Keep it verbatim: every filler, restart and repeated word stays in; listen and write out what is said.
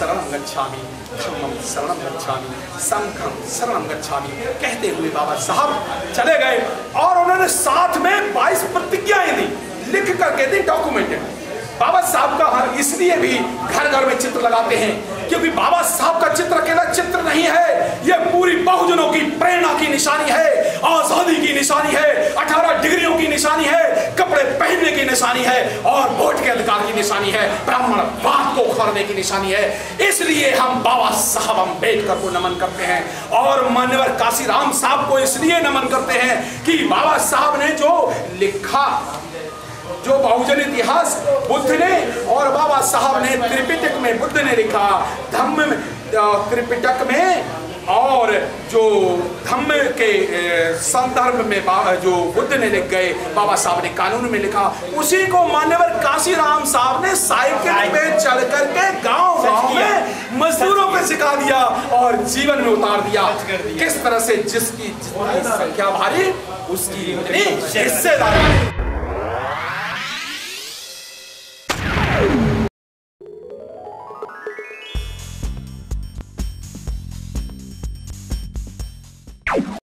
शरणं गच्छामि, धम्मं शरणं गच्छामि, संघं शरणं गच्छामि कहते हुए बाबा साहब चले गए। और उन्होंने साथ में बाईस प्रतिज्ञाएं दी, लिख करके दी, डॉक्यूमेंटेड। बाबा साहब का हर इसलिए भी घर घर में चित्र लगाते हैं क्योंकि बाबा साहब का चित्र अकेला चित्र नहीं है, यह पूरी बहुजनों की प्रेरणा की निशानी है, आजादी की निशानी है, अठारह डिग्रियों की निशानी है, कपड़े पहनने की निशानी है और वोट के अधिकार की निशानी है, ब्राह्मणवाद को उखाड़ने की निशानी है। इसलिए हम बाबा साहब अम्बेडकर को नमन करते हैं और मान्यवर काशीराम साहब को इसलिए नमन करते हैं कि बाबा साहब ने जो लिखा, जो बहुजन इतिहास बुद्ध ने और बाबा साहब ने त्रिपिटक में बुद्ध ने लिखा, धम्म में त्रिपिटक में और जो धम्म के संदर्भ में जो बुद्ध ने लिख गए, बाबा साहब ने कानून में लिखा, उसी को मान्यवर काशीराम साहब ने साइकिल पे चढ़ करके गांव गांव में मजदूरों पे सिखा दिया और जीवन में उतार दिया। किस तरह से जिसकी जितनी संख्या भारी उसकी उतनी हिस्सेदारी।